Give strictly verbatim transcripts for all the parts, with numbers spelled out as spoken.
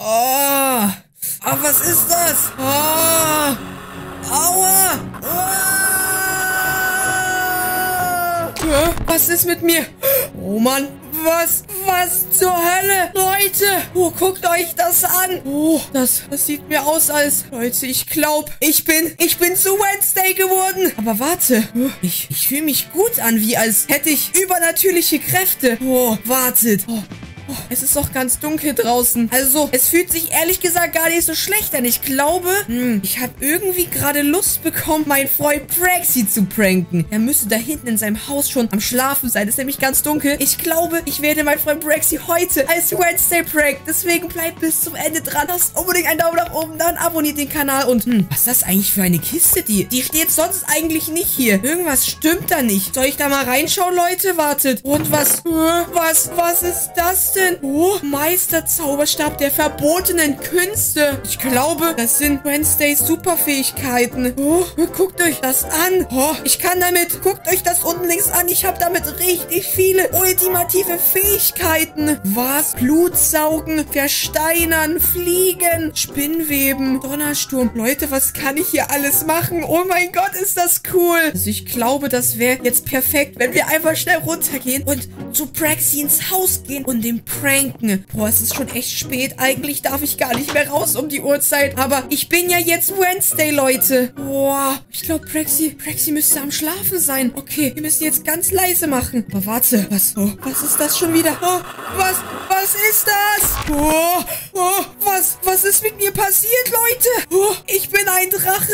Oh. Ah, was ist das? Oh. Aua. Oh. Was ist mit mir? Oh Mann. Was? Was zur Hölle? Leute, oh, guckt euch das an. Oh, das, das sieht mir aus als... Leute, ich glaube, ich bin... Ich bin zu Wednesday geworden. Aber warte. Ich, ich fühle mich gut an, wie als hätte ich übernatürliche Kräfte. Oh, wartet. Oh. Oh, es ist doch ganz dunkel draußen. Also, es fühlt sich ehrlich gesagt gar nicht so schlecht an. Ich glaube, hm, ich habe irgendwie gerade Lust bekommen, meinen Freund Praxi zu pranken. Er müsste da hinten in seinem Haus schon am Schlafen sein. Es ist nämlich ganz dunkel. Ich glaube, ich werde meinen Freund Praxi heute als Wednesday prank. Deswegen bleibt bis zum Ende dran. Lasst unbedingt einen Daumen nach oben, dann abonniert den Kanal. Und, hm, was ist das eigentlich für eine Kiste? Die, die steht sonst eigentlich nicht hier. Irgendwas stimmt da nicht. Soll ich da mal reinschauen, Leute? Wartet. Und was? Was? Was ist das denn? Oh, Meisterzauberstab der verbotenen Künste. Ich glaube, das sind Wednesdays Superfähigkeiten. Oh, guckt euch das an. Oh, ich kann damit, guckt euch das unten links an. Ich habe damit richtig viele ultimative Fähigkeiten. Was? Blutsaugen, versteinern, fliegen, Spinnweben, Donnersturm. Leute, was kann ich hier alles machen? Oh mein Gott, ist das cool. Also ich glaube, das wäre jetzt perfekt, wenn wir einfach schnell runtergehen und zu Praxi ins Haus gehen und den pranken. Boah, es ist schon echt spät. Eigentlich darf ich gar nicht mehr raus um die Uhrzeit. Aber ich bin ja jetzt Wednesday, Leute. Boah, ich glaube, Praxi, Praxi müsste am Schlafen sein. Okay, wir müssen jetzt ganz leise machen. Aber warte, was? Oh, was ist das schon wieder? Oh, was? Was ist das? Oh, oh, was? Was ist mit mir passiert, Leute? Oh, ich bin ein Drache.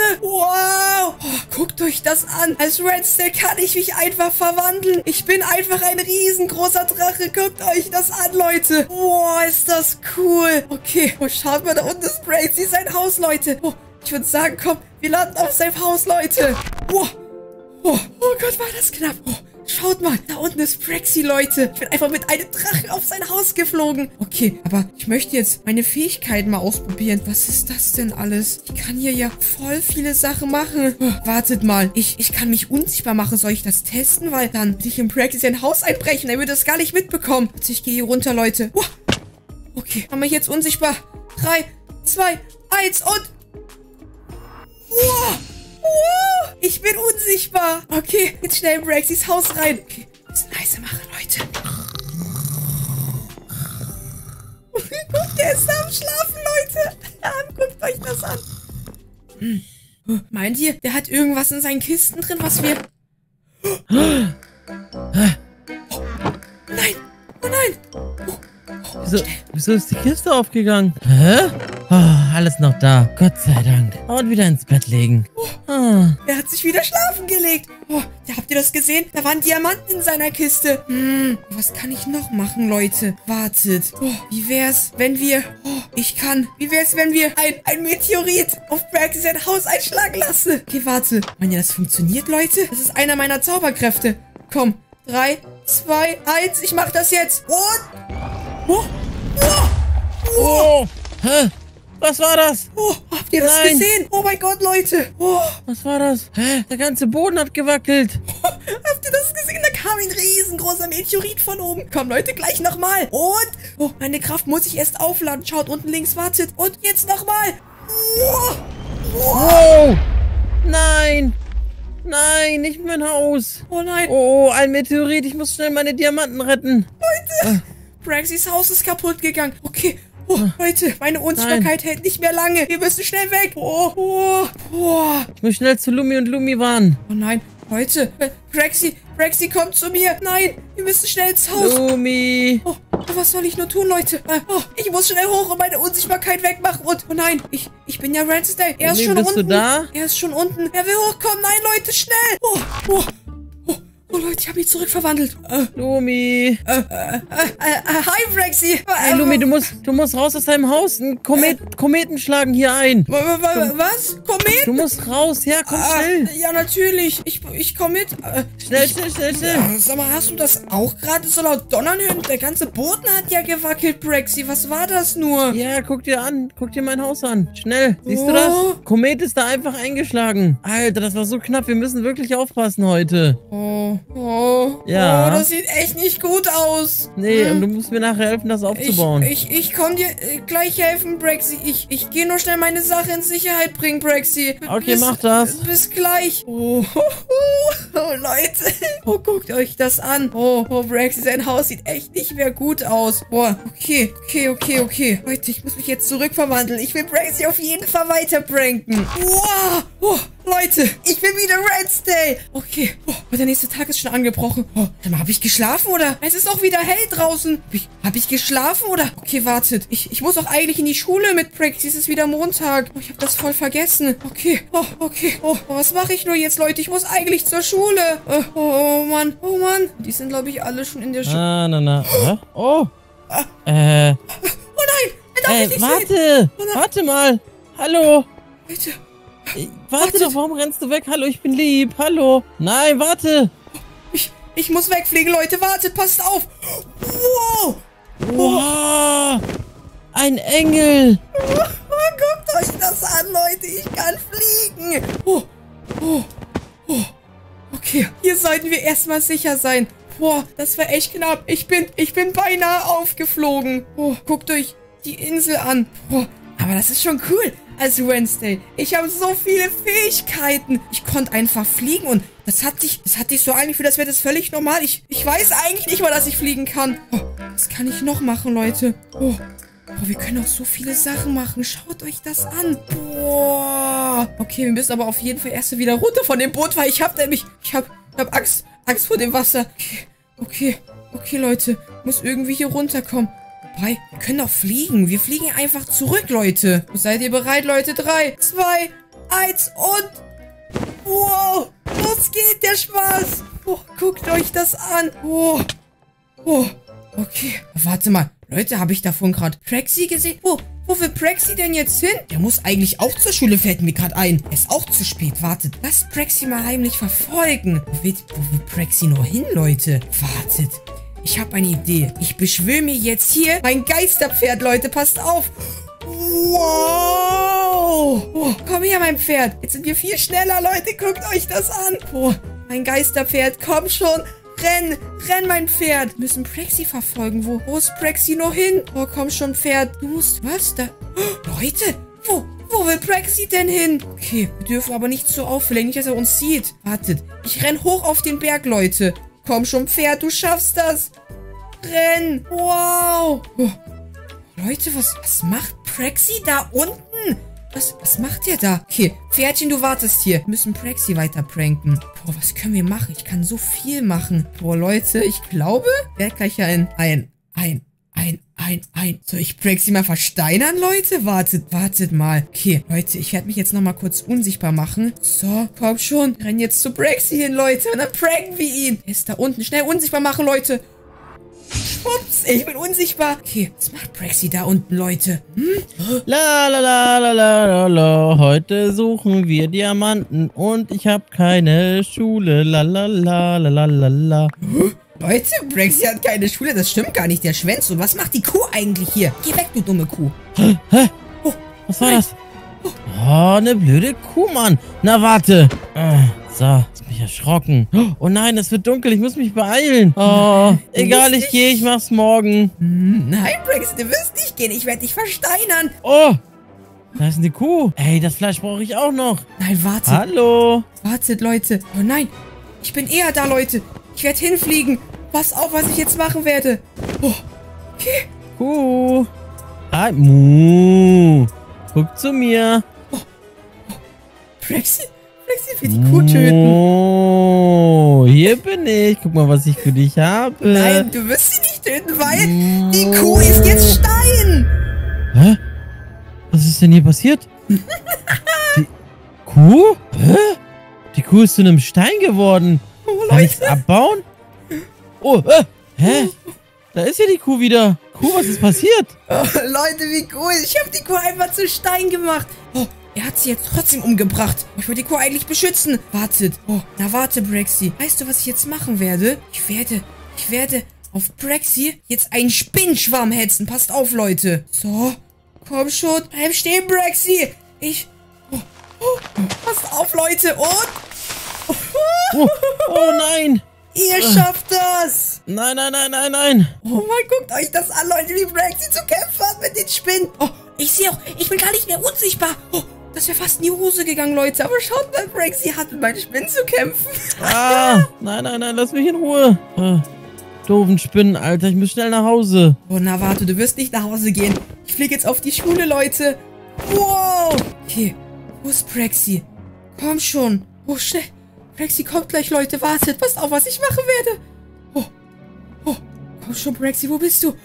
Wow. Oh, guckt euch das an. Als Wednesday kann ich mich einfach verwandeln. Ich bin einfach ein riesengroßer Drache. Guckt euch das an, Leute. Boah, ist das cool. Okay, oh, schaut mal, da unten ist Praxi sein Haus, Leute. Oh, ich würde sagen, komm, wir landen auf seinem Haus, Leute. Oh, oh, oh Gott, war das knapp. Oh, schaut mal, da unten ist Praxi, Leute. Ich bin einfach mit einem Drachen auf sein Haus geflogen. Okay, aber ich möchte jetzt meine Fähigkeiten mal ausprobieren. Was ist das denn alles? Ich kann hier ja voll viele Sachen machen. Oh, wartet mal, ich, ich kann mich unsichtbar machen. Soll ich das testen? Weil dann will ich in Praxi sein Haus einbrechen. Er würde das gar nicht mitbekommen. Also ich gehe hier runter, Leute. Oh, okay, haben wir jetzt unsichtbar. Drei, zwei, eins und... Wow. Wow, ich bin unsichtbar. Okay, jetzt schnell in Praxis Haus rein. Okay, bisschen leise machen, Leute. Guckt, der ist da am Schlafen, Leute. Ja, guckt euch das an. Hm. Oh, meint ihr, der hat irgendwas in seinen Kisten drin, was wir... Oh. Oh. Nein, oh nein. Oh. Oh, wieso, wieso ist die Kiste aufgegangen? Hä? Oh, alles noch da. Gott sei Dank. Und wieder ins Bett legen. Oh, oh. Er hat sich wieder schlafen gelegt. Oh, ja, habt ihr das gesehen? Da waren Diamanten in seiner Kiste. Hm, was kann ich noch machen, Leute? Wartet. Oh, wie wär's, wenn wir... Oh, ich kann... Wie wär's, wenn wir ein, ein Meteorit auf Praxi sein Haus einschlagen lassen? Okay, warte. Meint ihr, das funktioniert, Leute? Das ist einer meiner Zauberkräfte. Komm. Drei, zwei, eins. Ich mach das jetzt. Und... Oh, oh, oh. Oh. Hä? Was war das? Oh, habt ihr das Nein. gesehen? Oh mein Gott, Leute. Oh. Was war das? Hä? Der ganze Boden hat gewackelt. Oh, habt ihr das gesehen? Da kam ein riesengroßer Meteorit von oben. Komm, Leute, gleich nochmal. Und... Oh, meine Kraft muss ich erst aufladen. Schaut, unten links, wartet. Und jetzt nochmal. Oh. Oh. Oh. Nein. Nein, nicht mein Haus. Oh nein. Oh, ein Meteorit. Ich muss schnell meine Diamanten retten. Leute. Äh. Praxis Haus ist kaputt gegangen. Okay. Oh, Leute, meine Unsichtbarkeit hält nicht mehr lange. Wir müssen schnell weg. Oh, oh, oh. Ich muss schnell zu Lumi und Lumi warnen. Oh nein, Leute. Praxi, Praxi, kommt zu mir. Nein, wir müssen schnell ins Haus. Lumi. Oh, was soll ich nur tun, Leute? Oh, ich muss schnell hoch und meine Unsichtbarkeit wegmachen. Und, oh nein, ich, ich bin ja Wednesday. Er ist Lumi, schon bist unten. du da? Er ist schon unten. Er will hochkommen. Nein, Leute, schnell. Oh, oh. Oh, Leute, ich habe mich zurückverwandelt. Äh, Lumi. Äh, äh, äh, äh, hi, Praxi. Hey, Lumi, du musst, du musst raus aus deinem Haus. Ein Komet, äh, Kometen schlagen hier ein. Was? Komet? Du musst raus. Ja, komm schnell. Äh, ja, natürlich. Ich, ich komme mit. Äh, schnell, ich, schnell, schnell, schnell. Äh, sag mal, hast du das auch gerade so laut donnern hören? Der ganze Boden hat ja gewackelt, Praxi. Was war das nur? Ja, guck dir an. Guck dir mein Haus an. Schnell. Siehst oh. du das? Komet ist da einfach eingeschlagen. Alter, das war so knapp. Wir müssen wirklich aufpassen heute. Oh. Oh, Ja. oh, das sieht echt nicht gut aus. Nee, Hm. und du musst mir nachher helfen, das aufzubauen. Ich, ich, ich komm dir äh, gleich helfen, Braxy. Ich, ich gehe nur schnell meine Sache in Sicherheit bringen, Braxy. B- Okay, bis, mach das. Bis gleich. Oh, oh, Leute. Oh, guckt euch das an. Oh, oh, Braxy, sein Haus sieht echt nicht mehr gut aus. Boah, okay, okay, okay, okay. Leute, ich muss mich jetzt zurückverwandeln. Ich will Braxy auf jeden Fall weiter pranken. Wow. Oh, Leute, ich bin wieder Wednesday. Okay, oh, und der nächste Tag ist schon angebrochen. Oh, sag mal, hab ich geschlafen oder? Es ist auch wieder hell draußen. Hab ich, hab ich geschlafen oder? Okay, wartet. Ich, ich muss auch eigentlich in die Schule mit Praxis. Es ist wieder Montag. Oh, ich habe das voll vergessen. Okay, oh, okay. Oh, oh was mache ich nur jetzt, Leute? Ich muss eigentlich zur Schule. Oh, oh, oh Mann, oh Mann. Die sind, glaube ich, alle schon in der Schule. Ah, na, na. Hä? Oh. Ah. Äh. Oh nein, er darf Ey, mich nicht warte. sehen. Oh nein. Warte mal. Hallo. Bitte. Äh, Warte Wartet. doch, warum rennst du weg? Hallo, ich bin lieb. Hallo. Nein, warte. Ich, ich muss wegfliegen, Leute. Wartet, passt auf. Wow. Wow. Ein Engel. Oh, guckt euch das an, Leute. Ich kann fliegen. Oh, oh, oh. Okay, hier sollten wir erstmal sicher sein. Boah, das war echt knapp. Ich bin, ich bin beinahe aufgeflogen. Oh, guckt euch die Insel an. Boah, aber das ist schon cool als Wednesday. Ich habe so viele Fähigkeiten. Ich konnte einfach fliegen und das hat dich, das hat dich so eigentlich für das wäre das völlig normal. Ich, ich weiß eigentlich nicht mal, dass ich fliegen kann. Oh, was kann ich noch machen, Leute? Oh. Oh, wir können auch so viele Sachen machen. Schaut euch das an. Boah. Okay, wir müssen aber auf jeden Fall erst wieder runter von dem Boot, weil ich habe nämlich... Ich habe hab Angst. Angst vor dem Wasser. Okay, okay, okay, Leute. Muss irgendwie hier runterkommen. Wobei, wir können doch fliegen. Wir fliegen einfach zurück, Leute. Seid ihr bereit, Leute? Drei, zwei, eins und... Wow. Los geht der Spaß. Oh, guckt euch das an. Oh. Oh. Okay. Warte mal. Leute, habe ich davon gerade Praxi gesehen? Wo, wo will Praxi denn jetzt hin? Der muss eigentlich auch zur Schule, fällt mir gerade ein. Er ist auch zu spät. Wartet, lasst Praxi mal heimlich verfolgen. Wo will, wo will Praxi nur hin, Leute? Wartet, ich habe eine Idee. Ich beschwöre mir jetzt hier mein Geisterpferd, Leute. Passt auf. Wow. Oh, komm her, mein Pferd. Jetzt sind wir viel schneller, Leute. Guckt euch das an. Oh, mein Geisterpferd, komm schon. Renn, renn, mein Pferd. Wir müssen Praxi verfolgen. Wo, wo ist Praxi noch hin? Oh, komm schon, Pferd. Du musst, was da? Oh, Leute, wo, wo will Praxi denn hin? Okay, wir dürfen aber nicht so auffällig, nicht, dass er uns sieht. Wartet, ich renn hoch auf den Berg, Leute. Komm schon, Pferd, du schaffst das. Renn. Wow. Oh. Leute, was, was macht Praxi da unten? Was, was macht der da? Okay, Pferdchen, du wartest hier. Wir müssen Praxi weiter pranken. Boah, was können wir machen? Ich kann so viel machen. Boah, Leute, ich glaube, ich werde gleich ein, ein, ein, ein, ein, ein. Soll ich Praxi mal versteinern, Leute? Wartet, wartet mal. Okay, Leute, ich werde mich jetzt nochmal kurz unsichtbar machen. So, komm schon. Wir rennen jetzt zu Praxi hin, Leute. Und dann pranken wir ihn. Er ist da unten. Schnell unsichtbar machen, Leute. Ups, ich bin unsichtbar. Okay, was macht Praxi da unten, Leute? Hm? La la la la la la la. Heute suchen wir Diamanten und ich habe keine Schule. La la la la la la la. Leute, Praxi hat keine Schule. Das stimmt gar nicht. Der Schwänz. Und was macht die Kuh eigentlich hier? Geh weg, du dumme Kuh. Hä? Hä? Oh, Was war nein. das? Oh, eine blöde Kuh, Mann. Na, warte. Ah, so, jetzt bin ich erschrocken. Oh nein, es wird dunkel. Ich muss mich beeilen. Oh, Du egal, musst ich gehe. Ich mach's morgen. Hm, Nein, Praxi, du wirst nicht gehen. Ich werde dich versteinern. Oh, da ist eine Kuh. Ey, das Fleisch brauche ich auch noch. Nein, wartet. Hallo. Wartet, Leute. Oh nein. Ich bin eher da, Leute. Ich werde hinfliegen. Pass auf, was ich jetzt machen werde. Oh, okay. Kuh. Hi, Mu. Guck zu mir. Praxi, Praxi will die Kuh töten. Oh, hier bin ich. Guck mal, was ich für dich habe. Nein, du wirst sie nicht töten, weil die Kuh ist jetzt Stein. Hä? Was ist denn hier passiert? Die Kuh? Hä? Die Kuh ist zu einem Stein geworden. Oh, Kann ich's Leute. abbauen? Oh, äh, hä? Da ist ja die Kuh wieder. Kuh, was ist passiert? Oh, Leute, wie cool. Ich habe die Kuh einfach zu Stein gemacht. Oh, er hat sie jetzt trotzdem umgebracht. Ich will die Kuh eigentlich beschützen. Wartet. Oh, na warte, Praxi. Weißt du, was ich jetzt machen werde? Ich werde, ich werde auf Praxi jetzt einen Spinnenschwarm hetzen. Passt auf, Leute. So, komm schon. Bleib stehen, Praxi. Ich, oh, oh, passt auf, Leute. Und... Oh, oh nein. Ihr schafft das! Nein, nein, nein, nein, nein. Oh Mann, guckt euch das an, Leute, wie Braxy zu kämpfen hat mit den Spinnen. Oh, ich sehe auch, ich bin gar nicht mehr unsichtbar. Oh, das wäre fast in die Hose gegangen, Leute. Aber schaut mal, Braxy hat mit meinen Spinnen zu kämpfen. Ah, nein, nein, nein, lass mich in Ruhe. Ah, doofen Spinnen, Alter, ich muss schnell nach Hause. Oh, na warte, du wirst nicht nach Hause gehen. Ich fliege jetzt auf die Schule, Leute. Wow. Okay, wo ist Braxy? Komm schon. Oh, schnell. Braxy kommt gleich, Leute. Wartet, passt auf, was ich machen werde. Oh, oh, komm schon, Braxy, wo bist du?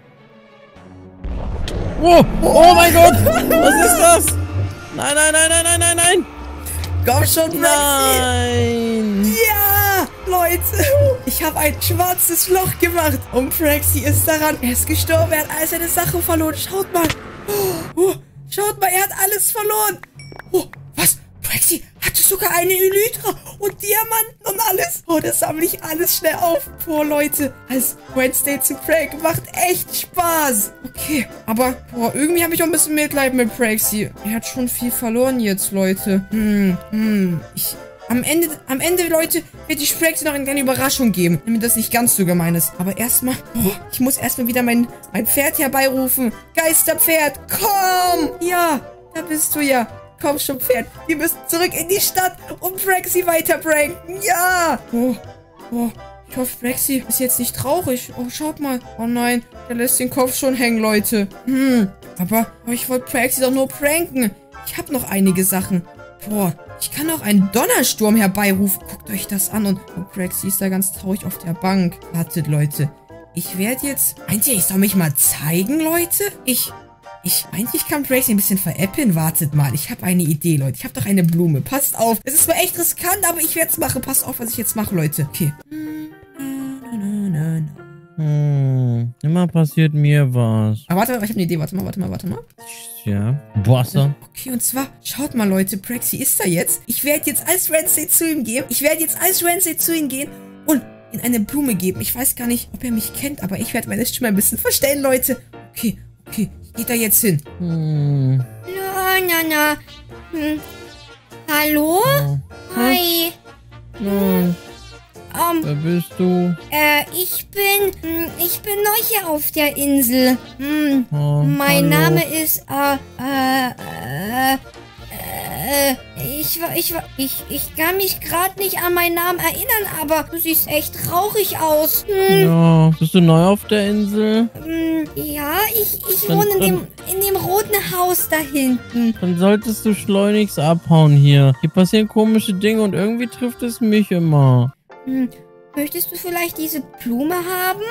Oh, oh mein Gott, was ist das? Nein, nein, nein, nein, nein, nein, nein. Komm schon, Braxy. Nein. Ja, Leute. Ich habe ein schwarzes Loch gemacht. Und Braxy ist daran. Er ist gestorben, er hat all seine Sachen verloren. Schaut mal. Oh, oh, schaut mal, er hat alles verloren. Oh, was? Braxy hatte sogar eine Elytra und Diamanten und alles. Oh, das sammle ich alles schnell auf. Boah, Leute, als Wednesday zu pranken macht echt Spaß. Okay, aber boah, irgendwie habe ich auch ein bisschen Mitleid mit Braxy. Er hat schon viel verloren jetzt, Leute. Hm, hm, ich... Am Ende, am Ende, Leute, wird die Braxy noch eine kleine Überraschung geben, damit das nicht ganz so gemein ist. Aber erstmal, oh, ich muss erstmal wieder mein, mein Pferd herbeirufen. Geisterpferd, komm! Ja, da bist du ja. Komm schon, Pferd. Wir müssen zurück in die Stadt und Braxy weiter pranken. Ja! Oh, oh. Ich hoffe, Braxy ist jetzt nicht traurig. Oh, schaut mal. Oh nein, der lässt den Kopf schon hängen, Leute. Hm, aber oh, ich wollte Braxy doch nur pranken. Ich habe noch einige Sachen. Boah, ich kann auch einen Donnersturm herbeirufen. Guckt euch das an. Und oh, Braxy ist da ganz traurig auf der Bank. Wartet, Leute. Ich werde jetzt... Meint ihr, ich soll mich mal zeigen, Leute? Ich... Ich meinte, ich kann Braxy ein bisschen veräppeln. Wartet mal, ich habe eine Idee, Leute. Ich habe doch eine Blume. Passt auf. Es ist zwar echt riskant, aber ich werde es machen. Passt auf, was ich jetzt mache, Leute. Okay. Hm, immer passiert mir was. Aber warte mal, ich habe eine Idee. Warte mal, warte mal, warte mal. Ja, Wasser. Okay, und zwar, schaut mal, Leute. Braxy ist da jetzt. Ich werde jetzt als Wednesday zu ihm gehen. Ich werde jetzt als Wednesday zu ihm gehen und ihm eine Blume geben. Ich weiß gar nicht, ob er mich kennt, aber ich werde meine Stimme ein bisschen verstellen, Leute. Okay, okay. Geht da jetzt hin? Hm. Na, na, na. Hm. Hallo? Ja. Hi. Hm. Ähm, Wer bist du? äh, ich bin, hm, ich bin neu hier auf der Insel. Hm. Oh, Mein hallo. Name ist, äh, äh, äh, äh, ich, wa- ich, wa- ich, ich kann mich gerade nicht an meinen Namen erinnern, aber du siehst echt traurig aus. Hm. Ja, bist du neu auf der Insel? Hm, ja, ich, ich Dann- wohne in dem, dann- in dem roten Haus da hinten. Dann solltest du schleunigst abhauen hier. Hier passieren komische Dinge und irgendwie trifft es mich immer. Hm, möchtest du vielleicht diese Blume haben?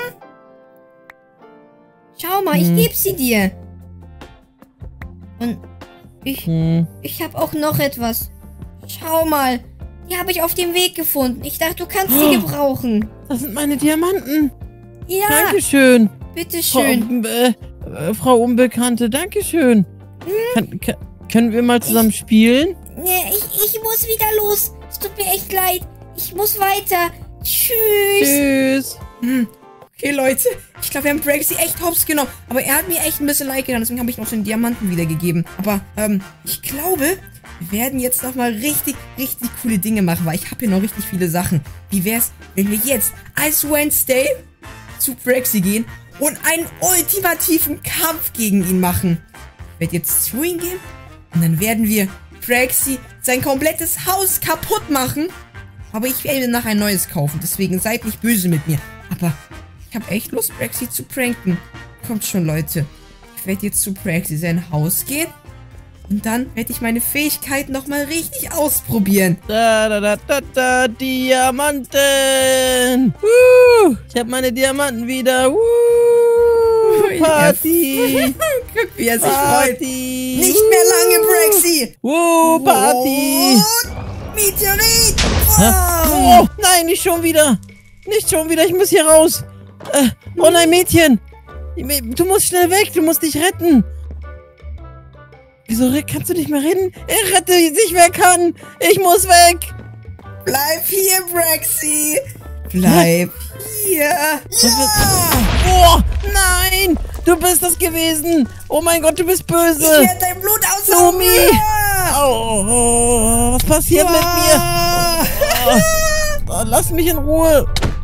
Schau mal, ich Hm. gebe sie dir. Und ich, Hm. ich habe auch noch etwas. Schau mal, die habe ich auf dem Weg gefunden. Ich dachte, du kannst sie Oh. gebrauchen. Das sind meine Diamanten. Ja, Dankeschön. bitteschön. Frau, äh, äh, Frau Unbekannte, Dankeschön. Kann, kann, können wir mal zusammen spielen? Nee, ich, ich muss wieder los. Es tut mir echt leid. Ich muss weiter. Tschüss. Tschüss. Hm. Okay, Leute. Ich glaube, wir haben Braxy echt hops genommen. Aber er hat mir echt ein bisschen Like getan. Deswegen habe ich noch den Diamanten wiedergegeben. Aber, ähm, ich glaube, wir werden jetzt nochmal richtig, richtig coole Dinge machen. Weil ich habe hier noch richtig viele Sachen. Wie wär's, wenn wir jetzt als Wednesday zu Braxy gehen und einen ultimativen Kampf gegen ihn machen? Ich werde jetzt zu ihm gehen. Und dann werden wir Braxy sein komplettes Haus kaputt machen. Aber ich werde mir nachher ein neues kaufen. Deswegen seid nicht böse mit mir. Aber ich habe echt Lust, Braxy zu pranken. Kommt schon, Leute. Ich werde jetzt zu Braxy sein Haus gehen. Und dann werde ich meine Fähigkeiten nochmal richtig ausprobieren. Da, da, da, da, da, Diamanten. Uh, ich habe meine Diamanten wieder. Uh, Party. Guck, wie er sich Party. freut. Nicht mehr lange, Braxy. Uh, Party. Und Meteorit. Hä? Wow. Oh, nein, nicht schon wieder. Nicht schon wieder, ich muss hier raus. Äh, oh nein, Mädchen. Du musst schnell weg, du musst dich retten. Wieso kannst du nicht mehr reden? Ich rette dich, wer kann. Ich muss weg. Bleib hier, Braxy. Bleib hier. Ja. Oh, nein. Du bist das gewesen. Oh mein Gott, du bist Ich böse. werde dein Blut aussaugen. Lumi. Ja. Oh, oh, was passiert mit mir? Oh, oh, lass mich in Ruhe.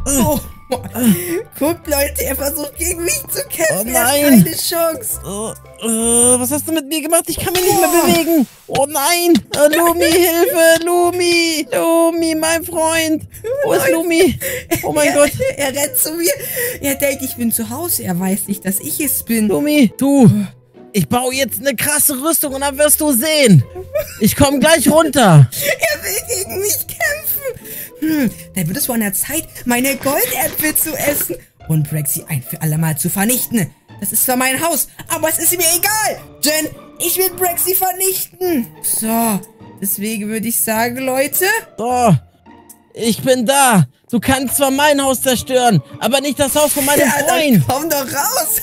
Oh, guckt, Leute, er versucht gegen mich zu kämpfen. Oh er hat nein. keine Chance. Uh, uh, was hast du mit mir gemacht? Ich kann mich nicht mehr bewegen. Oh nein. Uh, Lumi, Hilfe. Lumi. Lumi, mein Freund. Wo ist Lumi? Oh mein er, Gott. Er rennt zu mir. Er denkt, ich bin zu Hause. Er weiß nicht, dass ich es bin. Lumi, du. Ich baue jetzt eine krasse Rüstung und dann wirst du sehen. Ich komme gleich runter. Er will gegen mich kämpfen. Hm, dann wird es wohl an der Zeit, meine Goldäpfel zu essen und Brexy ein für alle Mal zu vernichten. Das ist zwar mein Haus, aber es ist mir egal. Denn ich will Brexy vernichten. So, deswegen würde ich sagen, Leute. So, ich bin da. Du kannst zwar mein Haus zerstören, aber nicht das Haus von meinem Ja, Freund. dann komm doch raus.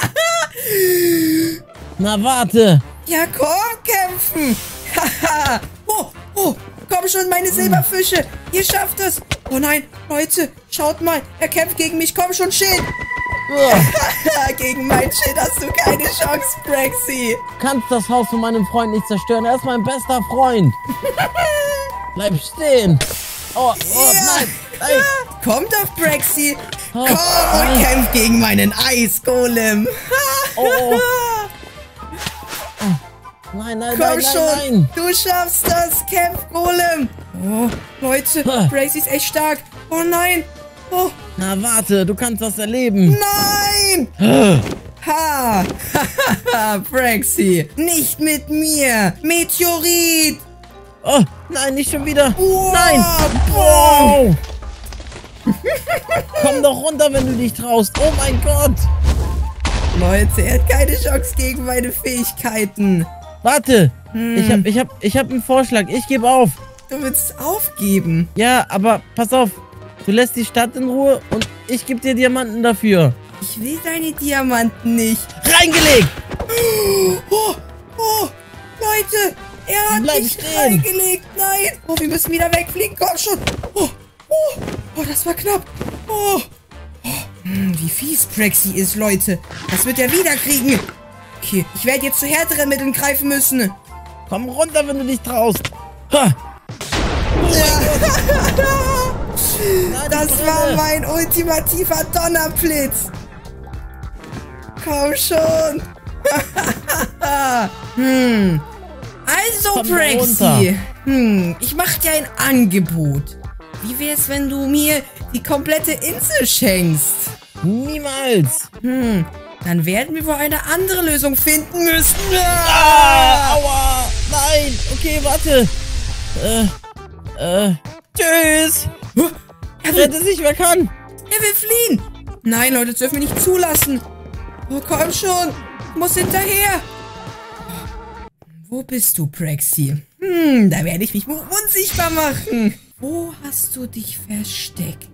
Na, warte. Ja, komm, kämpfen. Haha. oh, oh, komm schon, meine Silberfische. Ihr schafft es. Oh nein, Leute, schaut mal. Er kämpft gegen mich. Komm schon, Schild. Gegen mein Schild hast du keine Chance, Brexy. Du kannst das Haus von meinem Freund nicht zerstören. Er ist mein bester Freund. Bleib stehen. Oh, oh Ja. nein, nein. Komm doch, Brexy. Oh, Komm und nein. kämpf gegen meinen Eisgolem. Oh, oh. Nein, nein, Komm nein, schon. nein, nein. Du schaffst das. Kämpf, Golem. Oh, Leute, Ha. Brexy ist echt stark. Oh nein. Oh, Na, warte, du kannst das erleben. nein. Ha. Brexy. Nicht mit mir. Meteorit. Oh, nein, nicht schon wieder. Wow. Nein. Wow. Komm doch runter, wenn du dich traust. Oh mein Gott. Leute, er hat keine Chance gegen meine Fähigkeiten. Warte. Hm. Ich hab, ich hab, ich hab einen Vorschlag. Ich gebe auf. Du willst aufgeben. Ja, aber pass auf. Du lässt die Stadt in Ruhe und ich gebe dir Diamanten dafür. Ich will deine Diamanten nicht. Reingelegt. Oh, oh, Leute, er hat Bleib mich stehen. reingelegt. Nein. Oh, wir müssen wieder wegfliegen. Komm schon. Oh, oh, oh, das war knapp. Oh, oh hm, wie fies Brexy ist, Leute. Das wird er wieder kriegen. Okay, ich werde jetzt zu härteren Mitteln greifen müssen. Komm runter, wenn du dich traust. Ha. Nein, Das ich war brenne. mein ultimativer Donnerblitz. Komm schon. hm. Also, Komm da Brexy. runter. Hm, ich mach dir ein Angebot. Wie wär's, wenn du mir die komplette Insel schenkst? Niemals. Hm, dann werden wir wohl eine andere Lösung finden müssen. Ah, aua. Nein. Okay, warte. Äh, äh, tschüss. Er will, Rette sich, wer kann. er will fliehen. Nein, Leute, das dürfen wir nicht zulassen. Oh, komm schon. Ich muss hinterher. Wo bist du, Brexy? Hm, da werde ich mich wohl unsichtbar machen. Wo hast du dich versteckt?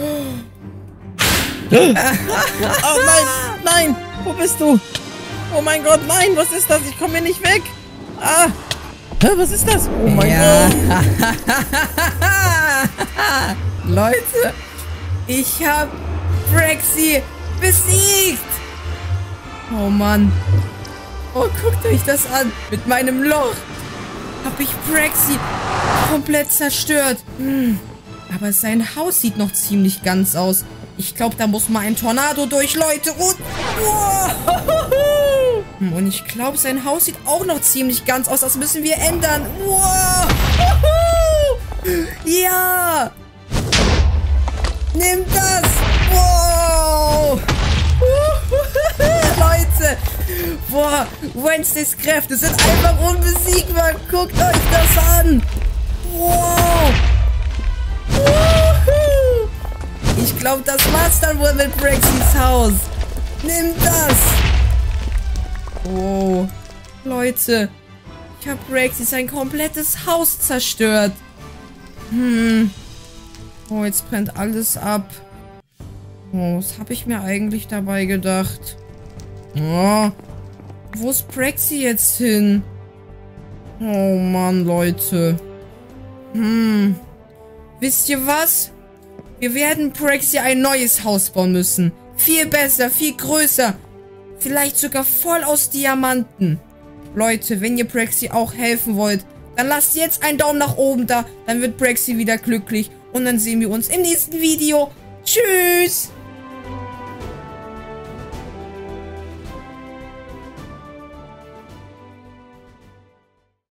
Oh nein, nein. Wo bist du? Oh mein Gott, nein. Was ist das? Ich komme hier nicht weg. Ah. Hä, was ist das? Oh mein Ja. Gott. Leute, ich habe Brexy besiegt. Oh Mann. Oh, guckt euch das an. Mit meinem Loch habe ich Brexy komplett zerstört. Hm. Aber sein Haus sieht noch ziemlich ganz aus. Ich glaube, da muss mal ein Tornado durch, Leute. Und, wow. Und ich glaube, sein Haus sieht auch noch ziemlich ganz aus. Das müssen wir ändern. Wow. Ja. Nimm das. Wow. Leute. Boah, Wednesdays Kräfte sind einfach unbesiegbar. Guckt euch das an. Wow. Ich glaube, das war's dann wohl mit Brexys Haus. Nimm das. Oh, Leute. Ich habe Brexy sein komplettes Haus zerstört. Hm. Oh, jetzt brennt alles ab. Oh, was habe ich mir eigentlich dabei gedacht? Oh, wo ist Brexy jetzt hin? Oh Mann, Leute. Hm. Wisst ihr was? Wir werden Brexy ein neues Haus bauen müssen. Viel besser, viel größer. Vielleicht sogar voll aus Diamanten. Leute, wenn ihr Brexy auch helfen wollt, dann lasst jetzt einen Daumen nach oben da. Dann wird Brexy wieder glücklich. Und dann sehen wir uns im nächsten Video. Tschüss.